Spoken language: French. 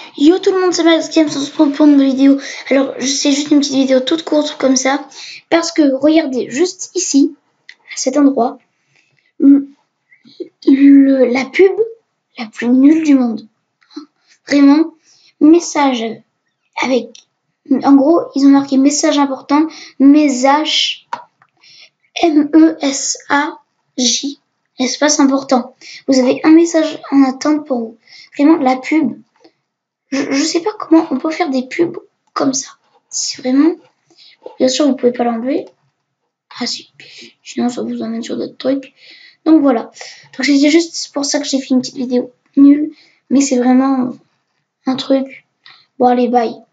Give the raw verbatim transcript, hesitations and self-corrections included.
Yo tout le monde, c'est Max Games, on se retrouve pour une nouvelle vidéo. Alors c'est juste une petite vidéo toute courte comme ça, parce que regardez juste ici, à cet endroit, le, le, la pub la plus nulle du monde. Vraiment, message avec, en gros ils ont marqué message important, message M E S A J, espace important. Vous avez un message en attente pour vous. Vraiment la pub. Je, je sais pas comment on peut faire des pubs comme ça. C'est vraiment... Bien sûr, vous pouvez pas l'enlever. Ah si. Sinon, ça vous emmène sur d'autres trucs. Donc voilà. Donc c'est juste pour ça que j'ai fait une petite vidéo nulle. Mais c'est vraiment un truc. Bon allez, bye.